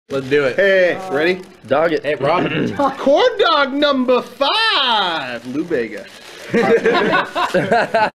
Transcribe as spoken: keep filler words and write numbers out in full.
Let's do it. Hey, ready? Dog it. Hey, Robin. Corn dog number five, Lou Bega.